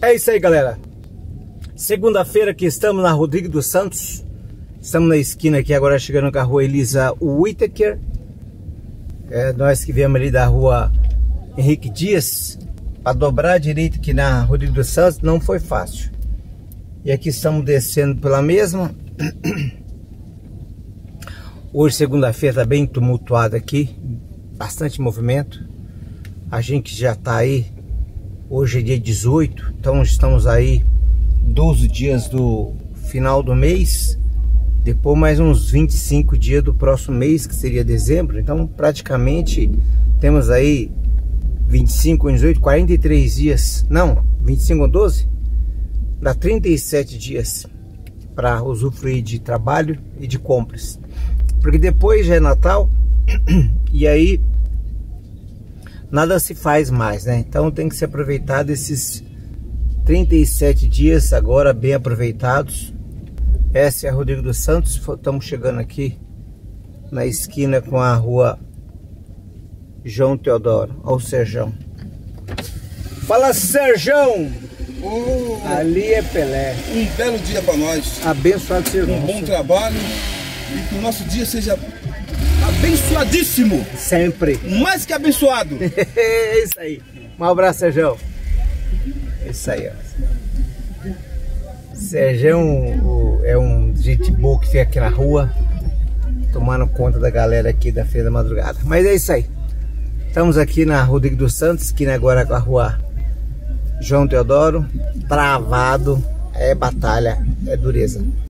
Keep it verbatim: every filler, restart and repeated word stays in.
É isso aí, galera. Segunda-feira que estamos na Rodrigo dos Santos. Estamos na esquina aqui agora, chegando com a rua Elisa Whittaker. É, nós que viemos ali da rua Henrique Dias, para dobrar a direita aqui na Rodrigo dos Santos, não foi fácil. E aqui estamos descendo pela mesma. Hoje, segunda-feira, está bem tumultuado aqui, bastante movimento. A gente já está aí, hoje é dia dezoito, então estamos aí doze dias do final do mês. Depois mais uns vinte e cinco dias do próximo mês, que seria dezembro. Então praticamente temos aí vinte e cinco, dezoito, quarenta e três dias. Não, vinte e cinco ou doze? Dá trinta e sete dias para usufruir de trabalho e de compras. Porque depois já é Natal e aí nada se faz mais, né? Então tem que se aproveitar desses trinta e sete dias agora bem aproveitados. Essa é a Rodrigo dos Santos. Estamos chegando aqui na esquina com a rua João Teodoro. Olha o Serjão. Fala, Serjão! Oh, ali é Pelé. Um belo dia para nós. Abençoado seja um bom trabalho e que o nosso dia seja abençoadíssimo. Sempre. Mais que abençoado. É isso aí. Um abraço, Serjão. É isso aí, ó. Serjão é um gente boa que fica aqui na rua, tomando conta da galera aqui da Feira da Madrugada. Mas é isso aí. Estamos aqui na Rodrigo dos Santos, esquina agora com a rua João Teodoro. Travado, é batalha, é dureza.